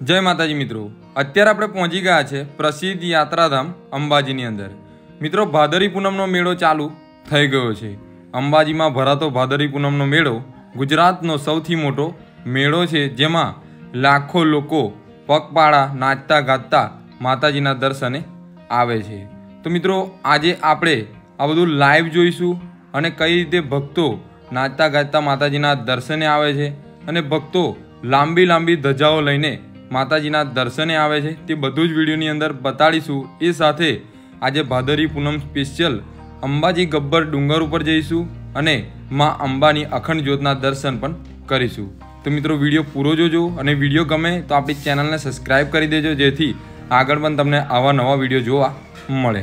जय माताजी मित्रों, अत्यारे आपणे पहोंची गया छे प्रसिद्ध यात्राधाम अंबाजीनी अंदर। मित्रों, भादरी पूनमनो मेळो चालू थई गयो छे। अंबाजीमां भरातो भादरी पूनमनो मेळो गुजरातनो सौथी मोटो मेळो छे, जेमां लाखो लोको पगपाळा नाचता गाता माताजीना दर्शने आवे छे। तो मित्रों, आजे आपणे आ बधुं लाइव जोईशुं अने कई रीते भक्तो नाचता गाता माताजीना दर्शने आवे छे अने भक्तो लांबी लांबी धजाओ लईने माताजीना दर्शने आवे छे ते बधुं ज विडियोनी अंदर बताड़ीशुं। ए साथे आजे भादरी पूनम स्पेशियल अंबाजी गब्बर डूंगर पर जईशुं अने मां अंबानी अखंड ज्योतना दर्शन पण करीशुं। तो मित्रों, विडियो पूरो जोजो अने विडियो गमे तो आपणी चेनलने सब्सक्राइब करी देजो, जेथी आगळ पण तमने आवा नवा विडियो जोवा मळे।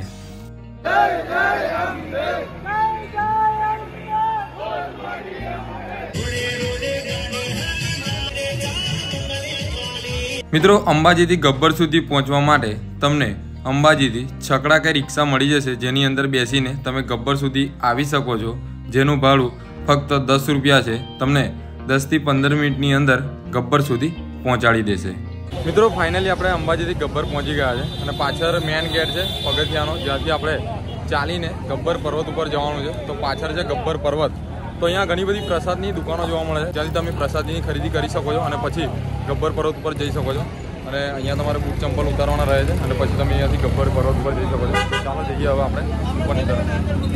मित्रों, अंबाजी गब्बर सुधी पहोंचवा माटे तमने अंबाजी छकड़ा के रिक्शा मळी जशे, जेनी अंदर बेसीने तमे गब्बर सुधी आवी शको छो, जेनुं भाडुं फक्त 10 रुपया छे। तमने 10 થી 15 मिनिटनी अंदर गब्बर सुधी पहोंचाड़ी देशे। मित्रों, फाइनली आपणे अंबाजी गब्बर पहोंची गया छे अने पाछळ मेन गेट छे पगथियानो, ज्यांथी आपणे चालीने गब्बर पर्वत पर जवानुं छे। तो पाछळ छे गब्बर पर्वत। तो अहींया घणी बधी प्रसादनी दुकानों जोवा मळे छे, ज्यांथी तमे प्रसादनी खरीदी करी शको छो अने पछी गब्बर पर्वत पर जई शको छो। अने अहींया तमारे बूट चंपल उतारवाना रहे छे अने पछी तमे अहींयाथी गब्बर पर्वत पर जई शको छो। तो चालो जईए हवे आपणे उपરની तरफ।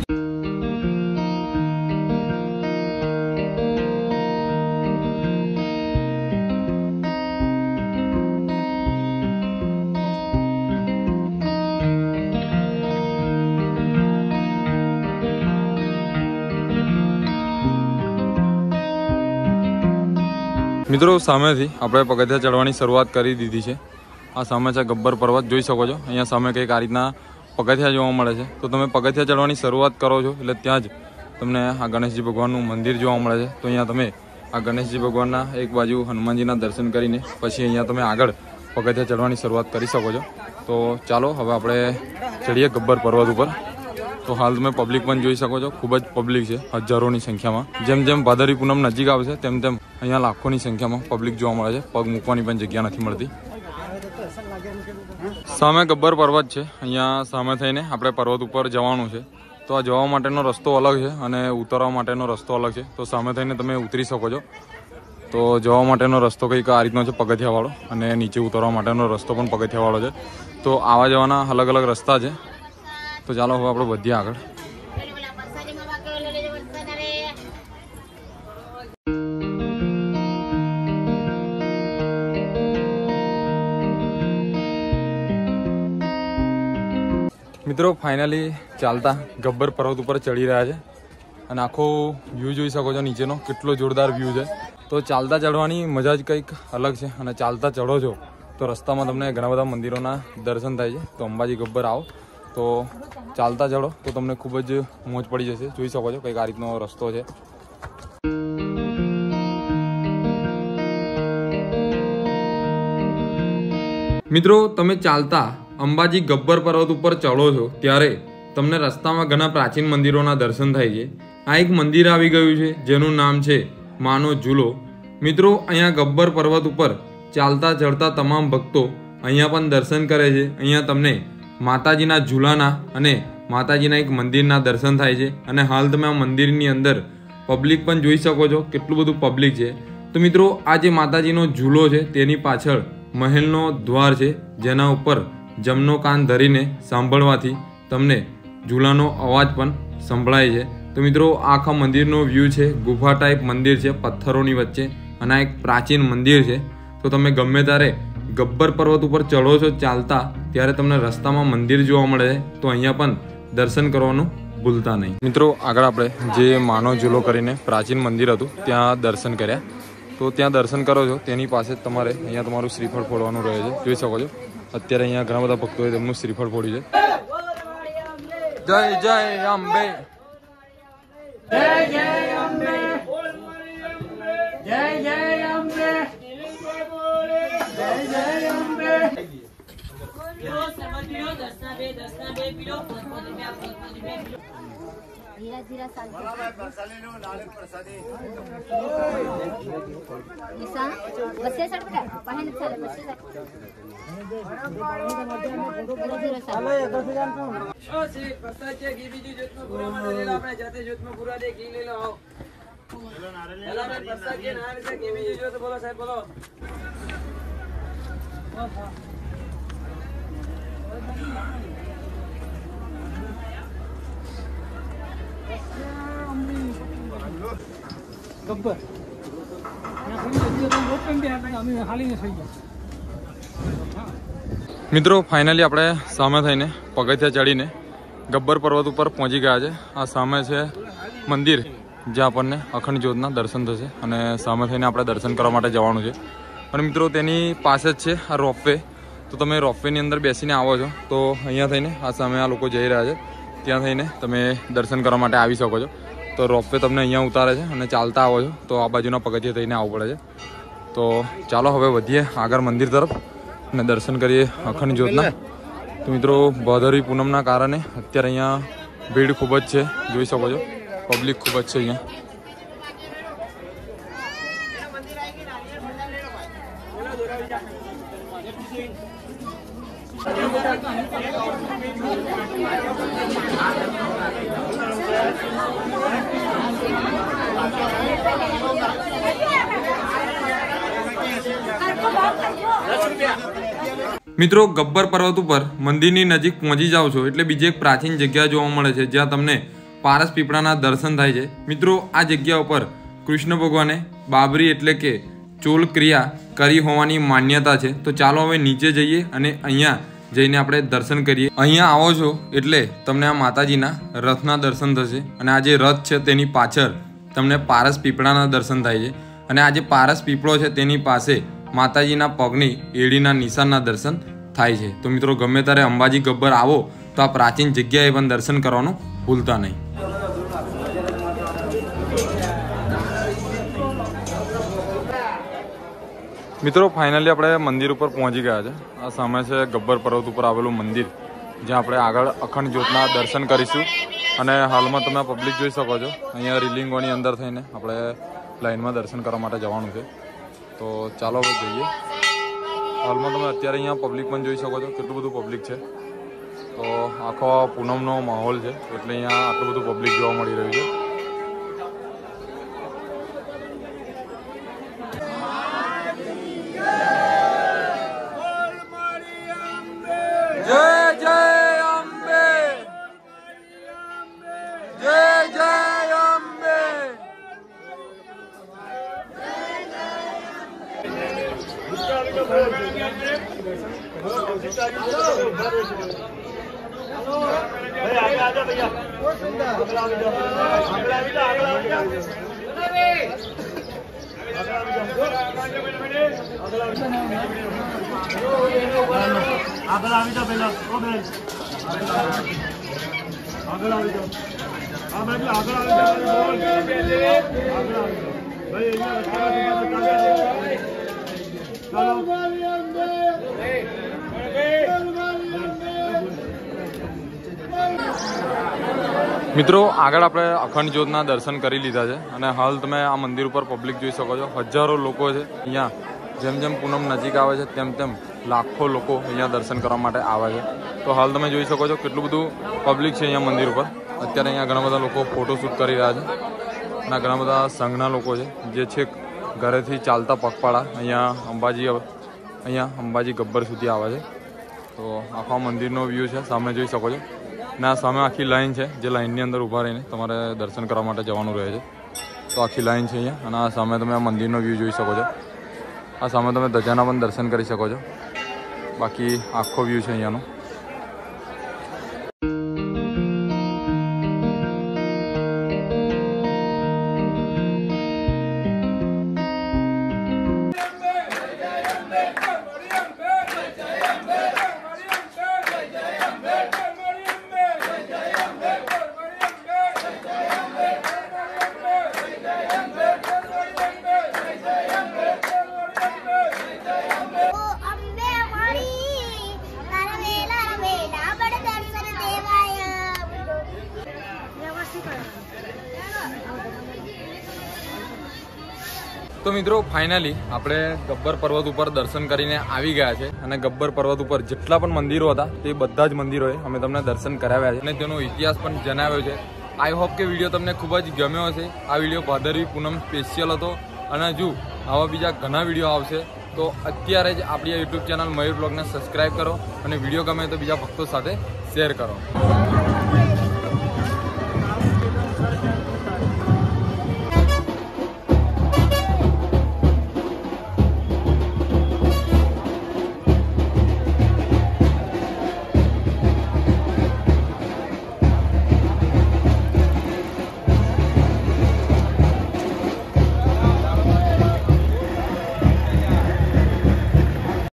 मित्रों, सामेथी आपणे पगथिया चढ़वानी शरूआत करी दीधी छे। आ सामे छे गब्बर पर्वत, जोई शको छो। अहींया सामे कंईक आ रीतना पगथिया जोवा मळे छे। तो तमे पगथिया चढ़वानी शरूआत करो छो એટલે ત્યાં જ તમને આ ગણેશજી ભગવાનનું મંદિર જોવા મળે છે। તો અહીંયા તમે આ ગણેશજી ભગવાનના એક બાજુ હનુમાનજીના દર્શન કરીને પછી અહીંયા તમે આગળ પગથિયા ચડવાની શરૂઆત કરી શકો છો। તો ચાલો હવે આપણે ચડીએ ગબ્બર પર્વત ઉપર। तो हाल તમે पब्लिक पण જોઈ શકો છો, खूब ज पब्लिक है, हजारों की संख्या में। जेम जेम भादरी पूनम नजीक आवशे तेम तेम अहींया लाखों की संख्या में पब्लिक जोवा मळे छे। पग मूकवानी पण जग्या नथी मळती। सामे गब्बर पर्वत है, अहींया सामे थईने आपणे पर्वत पर जवानुं छे। तो आ जवा माटेनो रस्तो अलग है अने उतरवा माटेनो रस्तो अलग है। तो सामे थईने तमे उतरी शको छो। तो जवा माटेनो रस्तो कंईक आ रीतनो छे पगथियावाळो, अने नीचे उतरवा माटेनो रस्तो पण पगथियावाळो छे। तो आवा जवाना अलग अलग रस्ता है। तो चालो हवे आपणे वधीए आगळ। मित्रों, फाइनली चालता गब्बर पर्वत पर चढ़ी रह्या छे अने आखो व्यू जोई शको छो नीचेनो, केटलो जोरदार व्यू है। तो चालता चढ़वानी मजा ज कंईक अलग है। अने चालता चढ़ो छो तो रस्ता में तमने घणा बधा मंदिरोना दर्शन थाय छे। तो अंबाजी गब्बर आओ तो चालता चढ़ो तो तमने खूब ज मोज पड़ी जशे। जोई शको छो कंईक आ रीतनो रस्तो है। मित्रों, तमे चालता अंबाजी गब्बर पर्वत पर चढ़ो छो त्यारे तमने रस्ता में घणा प्राचीन मंदिरोना दर्शन थाय छे। आ एक मंदिर आवी गयुं छे जेनुं नाम छे मानो झूलो। मित्रों, अहींया गब्बर पर्वत पर चालता चढ़ता तमाम भक्तो अहींया पण दर्शन करे छे। अहींया तमने माताजीना झूलाना अने माताजीना एक मंदिरना दर्शन थाय छे। अने हाल तमे आ मंदिरनी अंदर पब्लिक पण जोई शको छो, केटલું બધું पब्लिक छे। तो मित्रों, आ जे माताजीनो झूलो छे तेनी पाछळ महलनो द्वार छे, जेना उपर जमनो कान धरीने सांभळवाथी तमने झूलानो अवाज पण संभळाय छे। तो मित्रों, आखा मंदिरनो व्यू छे, गुफा टाइप मंदिर छे पत्थरोनी वच्चे अने आ एक प्राचीन मंदिर छे। तो तमे गमे त्यारे गब्बर पर्वत पर चढ़ो छो चालता त्यारे तमने रस्ता में मंदिर जोवा मळे छे। तो अहींया पण दर्शन करवानुं भूलता नहीं। मित्रों, आगळ आपणे जे मानो झूलो करीने प्राचीन मंदिर हतुं त्यां दर्शन कर्या। तो त्यां दर्शन करो छो तेनी पासे तमारे अहींया तमारुं श्रीफळ फोडवानुं रहे छे। जोई शको छो अत्यारे अहींया घणा बधा भक्तोए તેમનું શ્રીફળ ફોડ્યું છે। जय जय अंबे, जय जय अंबे, जय जय अंबे, जय जय अंबे। धीरा धीरा साल बसे सड़ पहन चले बसे बोलो साहब बोलो गब्बर મિત્રો ફાઇનલી આપણે સામે થઈને પગથિયા ચડીને ગબ્બર પર્વત ઉપર પહોંચી ગયા છે. આ સામે છે મંદિર જ્યાં આપણને અખંડ જ્યોતના દર્શન થશે અને સામે થઈને આપણે દર્શન કરવા માટે જવાનું છે. અને મિત્રો તેની પાસે જ છે આ રોપવે. તો તમે રોપવેની અંદર બેસીને આવો છો તો અહીંયા થઈને આ સામે આ લોકો જઈ રહ્યા છે ત્યાં થઈને તમે દર્શન કરવા માટે આવી શકો છો. તો રોપવે તમને અહીંયા ઉતારે છે અને ચાલતા આવો છો તો આ બાજુના પગથિયે થઈને આવવું પડે છે. તો ચાલો હવે વધીએ આગળ મંદિર તરફ અને દર્શન કરીએ અખંડ જ્યોતના. તો મિત્રો ભાદરવી પૂનમના કારણે અત્યારે અહીંયા ભીડ ખૂબ જ છે, જોઈ શકો છો પબ્લિક ખૂબ જ છે અહીંયા. મિત્રો ગબ્બર પર્વત ઉપર મંદિરની નજીક પહોંચી જાઓ છો એટલે બીજી એક પ્રાચીન જગ્યા જોવા મળે છે જ્યાં તમને પારસ પીપળાના દર્શન થાય છે. મિત્રો આ જગ્યા ઉપર કૃષ્ણ ભગવાને બાબરી એટલે કે ચોલ ક્રિયા કરી હોવાની માન્યતા છે. તો ચાલો હવે નીચે જઈએ અને અહીંયા જઈને આપણે દર્શન કરીએ. અહીંયા આવો છો એટલે તમને આ માતાજીના રથના દર્શન થશે અને આ જે રથ છે તેની પાછળ તમને પારસ પીપળાના દર્શન થાય છે. અને આ જે પારસ પીપળો છે તેની પાસે માતાજીના પગની એડીના નિશાનના દર્શન થાય છે. તો મિત્રો ગમે ત્યારે અંબાજી ગબ્બર આવો તો આ પ્રાચીન જગ્યાએ પણ દર્શન કરવાનું ભૂલતા નહીં. મિત્રો ફાઇનલી આપણે મંદિર ઉપર પહોંચી ગયા છે. આ સામે છે ગબ્બર પર્વત ઉપર આવેલું મંદિર જ્યાં આપણે આગળ અખંડ જ્યોતના દર્શન કરીશું. અને હાલમાં તમે પબ્લિક જોઈ શકો છો અહીંયા રિલિંગોની અંદર થઈને આપણે લાઈનમાં દર્શન કરવા માટે જવાનું છે. તો ચાલો હવે જઈએ. હાલમાં તમે અત્યારે અહીંયા પબ્લિક પણ જોઈ શકો છો કેટલું બધું પબ્લિક છે. તો આખો પૂનમનો માહોલ છે એટલે અહીંયા આટલું બધું પબ્લિક જોવા મળી રહ્યું છે. જય જય અંબે, જય જય અંબે. આગળ આવી જાઓ પેલા ઓ બેન આગળ આવી જાઓ આ બાજુ આગળ આવી જાઓ ભાઈ મિત્રો આગળ આપણે અખંડ જ્યોતના દર્શન કરી લીધા છે અને હાલ તમે આ મંદિર ઉપર પબ્લિક જોઈ શકો છો. હજારો લોકો છે અહીંયા. જેમ જેમ પૂનમ નજીક આવે છે તેમ તેમ લાખો લોકો અહીંયા દર્શન કરવા માટે આવે છે. તો હાલ તમે જોઈ શકો છો કેટલું બધું પબ્લિક છે અહીંયા મંદિર ઉપર. અત્યારે અહીંયા ઘણા બધા લોકો ફોટોશૂટ કરી રહ્યા છે અને ઘણા બધા સંઘના લોકો છે જે છેક ઘરેથી ચાલતા પગપાળા અહીંયા અંબાજી ગબ્બર સુધી આવે છે. તો આખા મંદિરનો વ્યૂ છે સામે જોઈ શકો છો. અને આ સામે આખી લાઈન છે જે લાઈનની અંદર ઊભા રહીને તમારે દર્શન કરવા માટે જવાનું રહે છે. તો આખી લાઈન છે અહીંયા અને આ સામે તમે આ મંદિરનો વ્યૂ જોઈ શકો છો. આ સામે તમે ધજાના પણ દર્શન કરી શકો છો. બાકી આખો વ્યૂ છે અહીંયાનો. તો મિત્રો ફાઇનલી આપણે ગબ્બર પર્વત ઉપર દર્શન કરીને આવી ગયા છે અને ગબ્બર પર્વત ઉપર જેટલા પણ મંદિરો હતા તે બધા જ મંદિરોએ અમે તમને દર્શન કરાવ્યા છે અને તેનો ઇતિહાસ પણ જણાવ્યો છે. આઈ હોપ કે વિડીયો તમને ખૂબ જ ગમ્યો હશે. આ વિડીયો ભાદરવી પૂનમ સ્પેશિયલ હતો અને જો આવા બીજા ઘણા વિડીયો આવશે તો અત્યારે જ આપણી યુટ્યુબ ચેનલ મયુર બ્લોગને સબસ્ક્રાઈબ કરો અને વિડીયો ગમે તો બીજા ભક્તો સાથે શેર કરો.